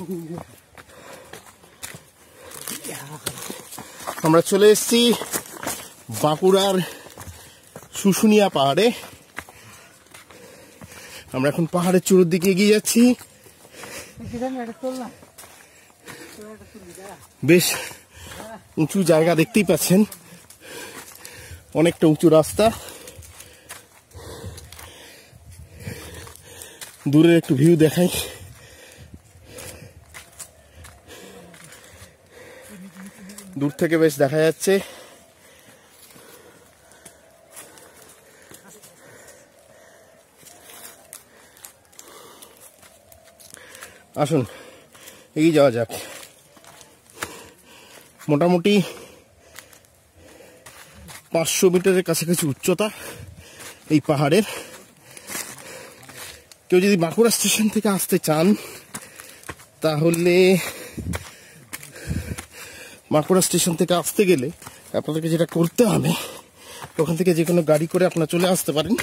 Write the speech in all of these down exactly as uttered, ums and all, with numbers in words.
আমরা চলে এসেছি বাঁকুড়ার শুশুনিয়া পাহাড়ে। আমরা এখন পাহাড়ের চূড়ার দিকে এগিয়ে যাচ্ছি। বেশ উঁচু জায়গা দেখতেই পাচ্ছেন, অনেকটা উঁচু রাস্তা। দূরের একটু ভিউ দেখাই। দূর থেকে বেশ দেখা যাচ্ছে। আসুন এগিয়ে যাওয়া যাক। মোটামুটি পাঁচশো মিটারের কাছাকাছি উচ্চতা এই পাহাড়ের। কেউ যদি বাঁকুড়া স্টেশন থেকে আসতে চান তাহলে বাঁকুড়া স্টেশন থেকে আসতে গেলে আপনাদেরকে যেটা করতে হবে, ওখান থেকে যে কোনো গাড়ি করে আপনারা চলে আসতে পারেন।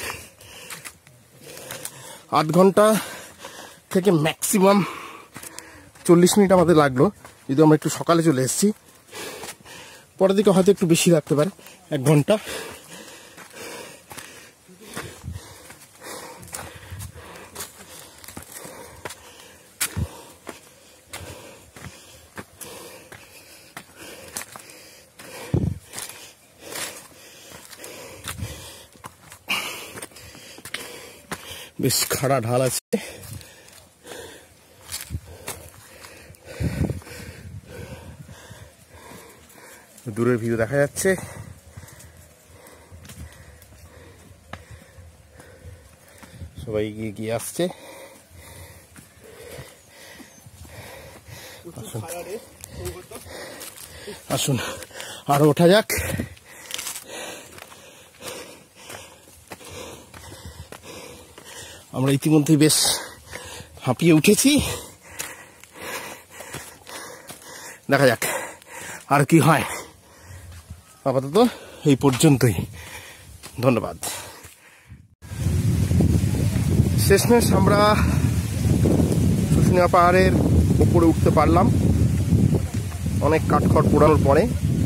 আধ ঘন্টা থেকে ম্যাক্সিমাম চল্লিশ মিনিট আমাদের লাগলো, যদি আমরা একটু সকালে চলে এসেছি। পরের দিকে হয়তো একটু বেশি লাগতে পারে, এক ঘন্টা। বেশ খাড়া ঢাল আছে। দূরের ভিউ দেখা যাচ্ছে। সবাই গিয়ে গিয়ে আসছে। আসুন আরো ওঠা যাক। আমরা ইতিমধ্যে বেশ হাঁপিয়ে উঠেছি। দেখা যাক আর কি হয়। আপাতত এই পর্যন্তই, ধন্যবাদ। শেষমেশ আমরা শুশুনিয়া পাহাড়ের উপরে উঠতে পারলাম অনেক কাঠখড় পোড়ানোর পরে।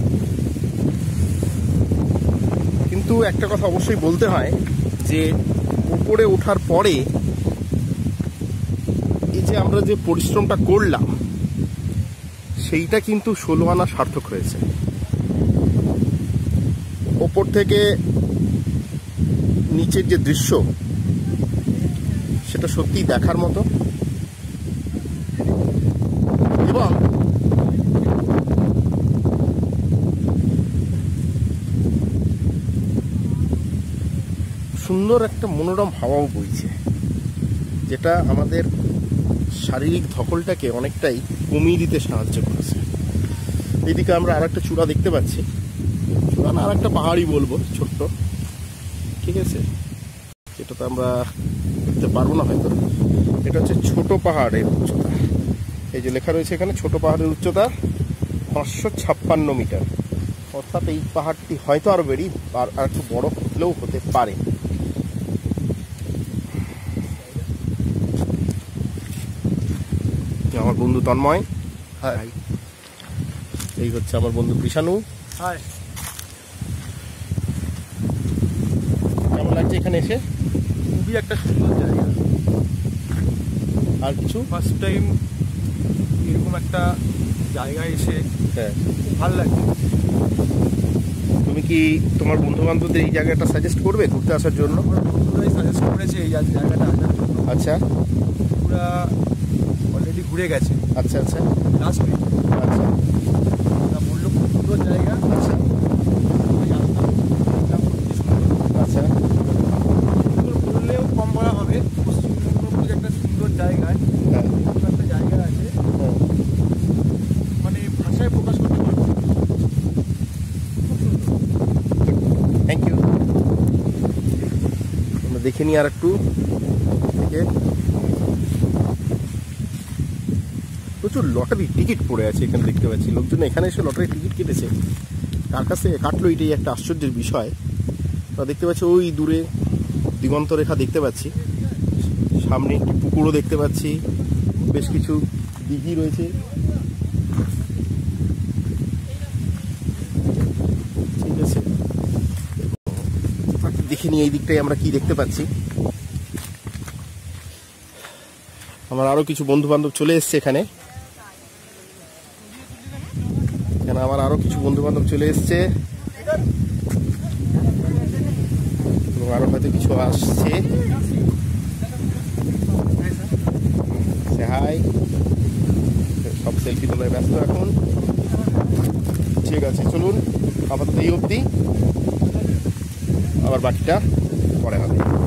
কিন্তু একটা কথা অবশ্যই বলতে হয় যে উপরে ওঠার পরে এই যে আমরা যে পরিশ্রমটা করলাম সেইটা কিন্তু ষোলো আনা সার্থক হয়েছে। ওপর থেকে নিচের যে দৃশ্য সেটা সত্যি দেখার মতো, এবং সুন্দর একটা মনোরম হাওয়াও বইছে, যেটা আমাদের শারীরিক ধকলটাকে অনেকটাই কমিয়ে দিতে সাহায্য করেছে। এইদিকে আমরা আর একটা চূড়া দেখতে পাচ্ছি, চূড়া না আর একটা পাহাড়ই বলবো, ছোট্ট, ঠিক আছে, যেটা তো আমরা দেখতে পারবো না হয়তো। এটা হচ্ছে ছোট পাহাড়ের উচ্চতা। এই যে লেখা রয়েছে এখানে, ছোট পাহাড়ের উচ্চতা পাঁচশো ছাপ্পান্ন মিটার। অর্থাৎ এই পাহাড়টি হয়তো আরো বেড়ি আর একটু বড় হলেও হতে পারে। আমার বন্ধু তন্ময়, হাই। এই হচ্ছে আমার বন্ধু কৃষাণু, হাই। কেমন লাগছে এখানে এসে? খুবই একটা সুন্দর জায়গা। আর কিছু ফার্স্ট টাইম এরকম একটা জায়গায় এসে হ্যাঁ খুব ভালো লাগছে। তুমি কি তোমার বন্ধু বান্ধবদের এই জায়গাটা সাজেস্ট করবে ঘুরতে আসার জন্য? আমার বন্ধুরাই সাজেস্ট করেছে এই জায়গাটা আসার জন্য। আচ্ছা, পুরা অলরেডি ঘুরে গেছে। আচ্ছা আচ্ছা লাস্ট উইক। আচ্ছা, ওরা বললো খুব সুন্দর জায়গা। আচ্ছা আচ্ছা, সুন্দর বললেও কম বলা হবে। পশ্চিমবঙ্গ একটা সুন্দর জায়গায় হ্যাঁ একটা জায়গা আছে, মানে ভাষায় প্রকাশ করতে পারবো। Thank you. আমরা দেখে নিই আর একটু থেকে। প্রচুর লটারি টিকিট পড়ে আছে এখানে দেখতে পাচ্ছি। লোকজন এখানে এসে লটারি টিকিট কেটেছে। কার কাছ থেকে কাটলো এটাই একটা আশ্চর্যের বিষয়। আমরা দেখতে পাচ্ছি ওই দূরে দিগন্ত রেখা দেখতে পাচ্ছি, সামনে একটি পুকুরও দেখতে পাচ্ছি, বেশ কিছু দিঘি রয়েছে। ঠিক আছে, দেখে নিয়ে এই দিকটাই আমরা কি দেখতে পাচ্ছি। আমার আরো কিছু বন্ধু বান্ধব চলে এসছে এখানে এখানে আমার আরো কিছু বন্ধু বান্ধব চলে এসছে এবং আরো হয়তো কিছু আসছে। হাই, সব সেলফি তোলায় ব্যস্ত এখন। ঠিক আছে, চলুন আপাতত এই অবধি, আবার বাকিটা পরে হবে।